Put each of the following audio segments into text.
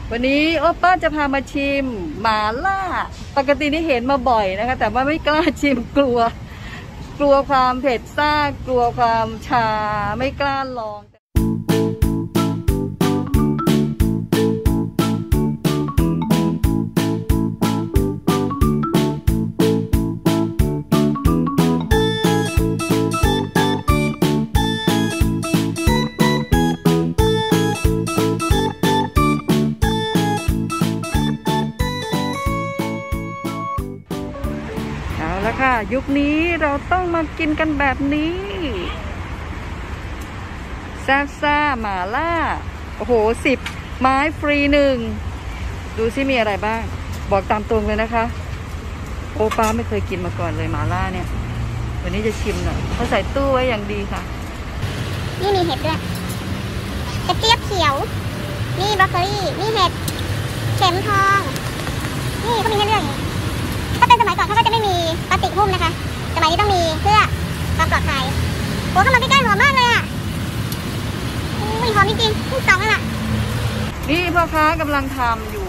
วันนี้โอป้าจะพามาชิมหม่าล่าปกตินี่เห็นมาบ่อยนะคะแต่ว่าไม่กล้าชิมกลัวความเผ็ดซ่ากลัวความชาไม่กล้าลองแล้วค่ะยุคนี้เราต้องมากินกันแบบนี้ซ่าหม่าล่าโอ้โห10 ไม้ฟรี1ดูซิมีอะไรบ้างบอกตามตรงเลยนะคะโอป้าไม่เคยกินมาก่อนเลยหม่าล่าเนี่ยวันนี้จะชิมหน่อยเขาใส่ตู้ไว้อย่างดีค่ะนี่มีเห็ดด้วยกระเจี๊ยบเขียวนี่บรอกโคลีนี่เห็ดเข็มทองนี่ก็มีให้เลือกถ้าเป็นสมัยก่อนเขาก็จะไม่มีพลาสติกหุ้มนะคะสมัยนี้ต้องมีเพื่อความปลอดภัยโอ้เข้ามาใกล้ๆหอมมากเลยอ่ะอุ้ยหอมจริงๆพุ่งสองแล้วล่ะนี่พ่อค้ากำลังทำอยู่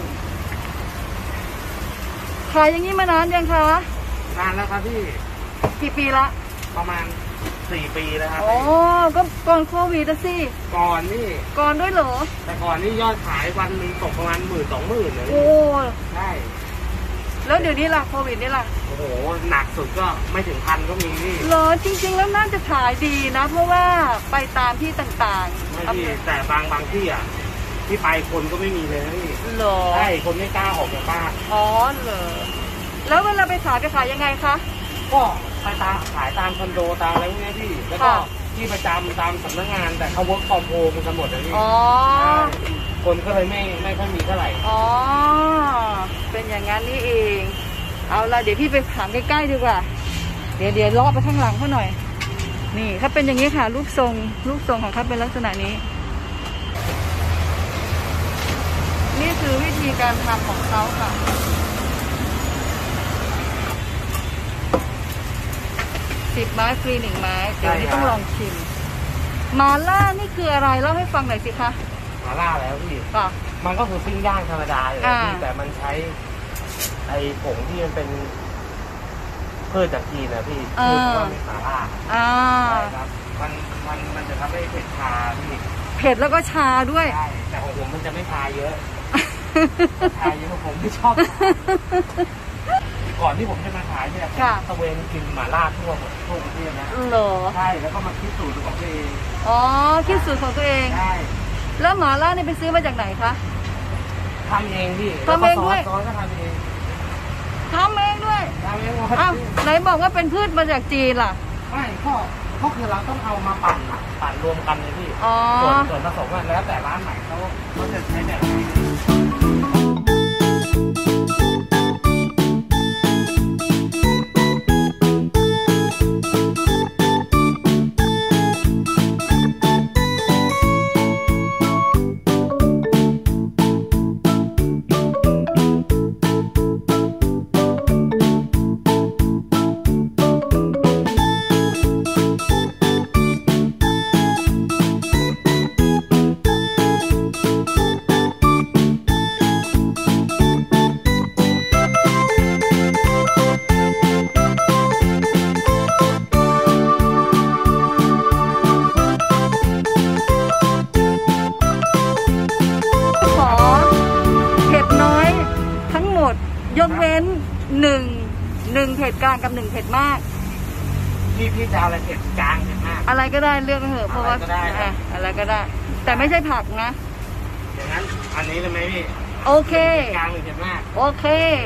ขายอย่างนี้มานานยังคะนานแล้วครับพี่กี่ปีละประมาณ4 ปีแล้วครับอ๋อก็ก่อนโควิดสิก่อนด้วยเหรอแต่ก่อนนี่ยอดขายวันนึงตกประมาณ10,000-20,000เลยโอ้ใช่แล้วเดี๋ยวนี้ล่ะโควิดนี่ล่ะโอ้โหหนักสุดก็ไม่ถึง1,000ก็มีนี่เหรอจริงๆแล้วน่าจะขายดีนะเพราะว่าไปตามที่ต่างๆไม่พี่แต่บางที่อ่ะที่ไปคนก็ไม่มีเลยนะพี่เหรอใช่คนไม่กล้าออกจากบ้านอ๋อเหรอแล้วเวลาไปขายยังไงคะก็ไปขายตามคอนโดตามอะไรพวกนี้พี่แล้วก็ที่ประจำตามสำนักงานแต่เขาเวิร์กฟอร์มโฮมกันหมดเลยพี่อ๋อคนก็เลยไม่ค่อยมีเท่าไหร่อ๋อเป็นอย่างนั้นนี่เองเอาละเดี๋ยวพี่ไปถามใกล้ๆดีกว่าเดี๋ยวเลาะไปข้างหลังเขาหน่อยนี่ถ้าเป็นอย่างนี้ค่ะรูปทรงของเขาเป็นลักษณะนี้นี่คือวิธีการทำของเขาค่ะ10 ไม้ฟรี1 ไม้เดี๋ยวนี้ต้องลองชิมหม่าล่านี่คืออะไรเล่าให้ฟังหน่อยสิคะหม่าล่าแล้วพี่มันก็คือปิ้งย่างธรรมดาเลยพี่แต่มันใช้ไอ้ผงที่มันเป็นพืชจากจีนนะพี่คือว่าเป็นหม่าล่าใช่ครับมันจะทำให้เผ็ดชาพี่เผ็ดแล้วก็ชาด้วยใช่แต่ของผมมันจะไม่ชาเยอะชาเยอะผมไม่ชอบก่อนที่ผมจะมาขายเนี่ยตะเวนกินหม่าล่าทั่วประเทศนะเหรอใช่แล้วก็มาคิดสูตรของตัวเองอ๋อคิดสูตรของตัวเองใช่แล้วหม่าล่านี่ไปซื้อมาจากไหนคะทำเองพี่ทำเองด้วยซอสก็ทำเองด้วยอ้าวไหนบอกว่าเป็นพืชมาจากจีนล่ะไม่ก็คือเราต้องเอามาปั่นรวมกันเลยพี่ส่วนผสมแล้วแต่ร้านไหนเขาจะใช้แบบไหนยกเว้น1เผ็ดกลางกับ1เผ็ดมากพี่จะอะไรเผ็ดกลางเผ็ดมากอะไรก็ได้เลือกเถอะเพราะว่าอะไรก็ได้แต่ไม่ใช่ผักนะอย่างนั้นอันนี้เลยไหมพี่โอเคกลางหรือเผ็ดมากโอเค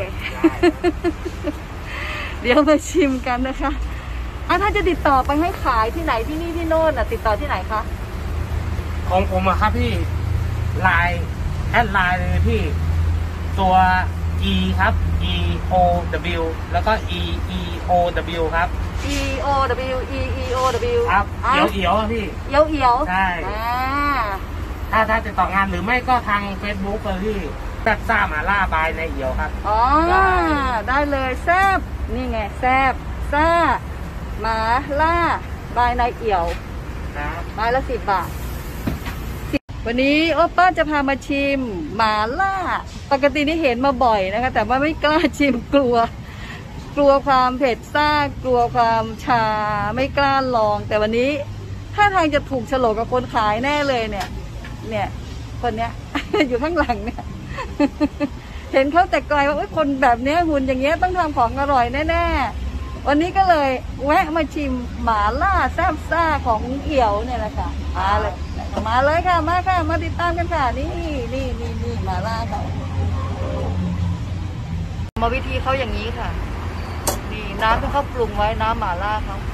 เดี๋ยวมาชิมกันนะคะถ้าจะติดต่อไปให้ขายที่ไหนที่นี่ที่โน่นติดต่อที่ไหนคะของผมอะครับพี่ไลน์แอดไลน์เลยพี่ตัว E ครับ EOW แล้วก็ EEOW ครับ EOW ครับเอียวพี่เอียวใช่ถ้าติดต่องานหรือไม่ก็ทาง Facebook เลยพี่แซ่บซ่าหม่าล่าบายในเอียวครับอ๋อได้เลยแซ่บนี่ไงแซ่บซ่าหม่าล่าบายในเอียวไม้ละ10 บาทวันนี้โอป้าจะพามาชิมหม่าล่าปกตินี่เห็นมาบ่อยนะคะแต่ว่าไม่กล้าชิมกลัวความเผ็ดซ่ากลัวความชาไม่กล้าลอง แต่วันนี้ถ้าทางจะถูกโฉลกกับคนขายแน่เลยเนี่ยคนเนี้ย อยู่ข้างหลังเนี่ย เห็นเขาแต่ไกลว่าคนแบบเนี้ยหุ่นอย่างเงี้ยต้องทำของอร่อยแน่ๆวันนี้ก็เลยแวะมาชิมหม่าล่าแซ่บซ่าของเอี่ยวเนี่ยแหละค่ะมาเลยค่ะมาติดตามกันค่ะนี่หม่าล่าค่ะมาวิธีเขาอย่างนี้ค่ะนี่น้ำที่เขาปรุงไว้น้ำหม่าล่าเขา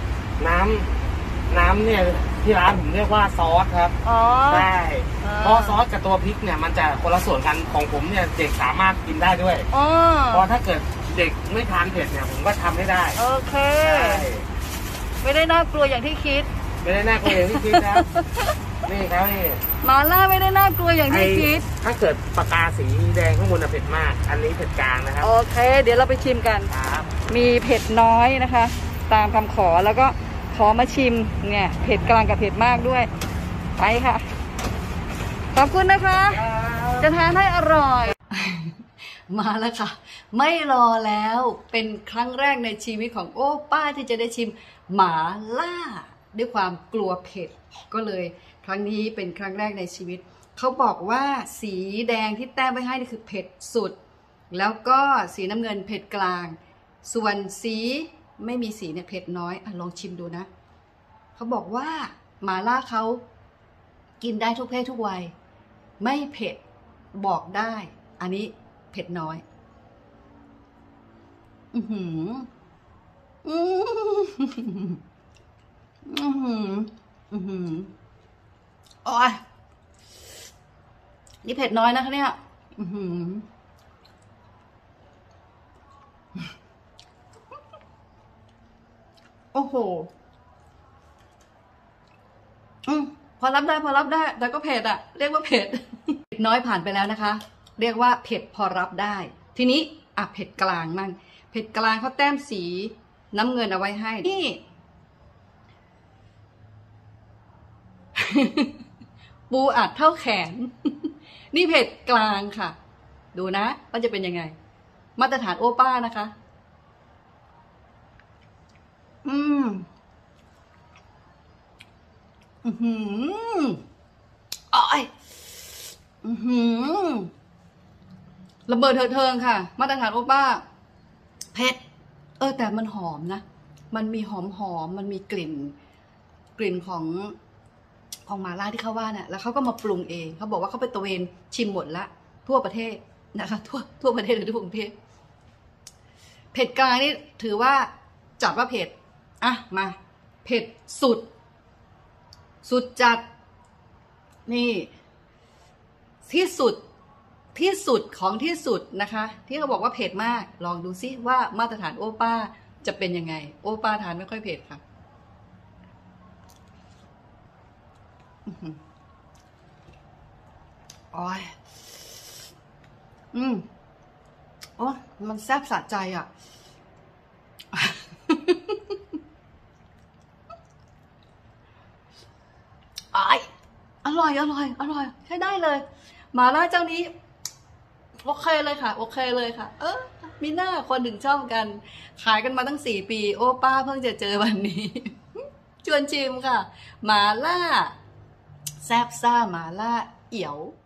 น้ำเนี่ยที่ร้านผมเรียกว่าซอสครับใช่เพราะซอสกับตัวพริกเนี่ยมันจะคนละส่วนกันของผมเนี่ยเด็กสามารถกินได้ด้วยเพราะถ้าเกิดเด็กไม่ทานเผ็ดเนี่ยผมก็ทำให้ได้โอเคไม่ได้น่ากลัวอย่างที่คิดไม่ได้น่ากลัวอย่างที่คิดนะนี่ครับนี่หม่าล่าไม่ได้น่ากลัวอย่างที่คิดถ้าเกิดปากกาสีแดงข้างบนเผ็ดมากอันนี้เผ็ดกลางนะครับโอเคเดี๋ยวเราไปชิมกันมีเผ็ดน้อยนะคะตามคำขอแล้วก็ขอมาชิมเนี่ยเผ็ดกลางกับเผ็ดมากด้วยไปค่ะขอบคุณนะคะจะทานให้อร่อย มาแล้วค่ะไม่รอแล้วเป็นครั้งแรกในชีวิตของโอ้ป้าที่จะได้ชิมหม่าล่าด้วยความกลัวเผ็ดก็เลยครั้งนี้เป็นครั้งแรกในชีวิตเขาบอกว่าสีแดงที่แต้มไว้ให้นี่คือเผ็ดสุดแล้วก็สีน้ำเงินเผ็ดกลางส่วนสีไม่มีสีเนี่ยเผ็ดน้อยลองชิมดูนะเขาบอกว่าหม่าล่าเขากินได้ทุกเพศทุกวัยไม่เผ็ดบอกได้อันนี้เผ็ดน้อยโอ้ยนี่เผ็ดน้อยนะคะเนี่ยโอ้โหพอรับได้แต่ก็เผ็ดอะเรียกว่าเผ็ด เผ็ดน้อยผ่านไปแล้วนะคะเรียกว่าเผ็ดพอรับได้ทีนี้เผ็ดกลางมั่งเผ็ดกลางเขาแต้มสีน้ำเงินเอาไว้ให้นี่ ปูอัดเท่าแขน นี่เผ็ดกลางค่ะดูนะว่าจะเป็นยังไงมาตรฐานโอป้านะคะระเบิดเถิงค่ะมาตรฐานโอป้าเผ็ดแต่มันหอมนะมันมีหอมมันมีกลิ่นของหม่าล่าที่เขาว่าเนี่ยแล้วเขาก็มาปรุงเองเขาบอกว่าเขาไปตระเวนชิมหมดละทั่วประเทศนะคะทั่วประเทศหรือทั่วกรุงเทพเผ็ดกลางนี่ถือว่าจัดว่าเผ็ดมาเผ็ดสุดจัดนี่ที่สุดของที่สุดนะคะที่เขาบอกว่าเผ็ดมากลองดูซิว่ามาตรฐานโอป้าจะเป็นยังไงโอป้าทานไม่ค่อยเผ็ดค่ะโอ้ยมันแซ่บสะใจอ่ะ อร่อยใช้ได้เลยหม่าล่าเจ้านี้โอเคเลยค่ะมีหน้าคนถึงชอบกันขายกันมาตั้ง4 ปีโอป้าเพิ่งจะเจอวันนี้ ชวนชิมค่ะหม่าล่าแซ่บซ่าหม่าล่าเอี่ยว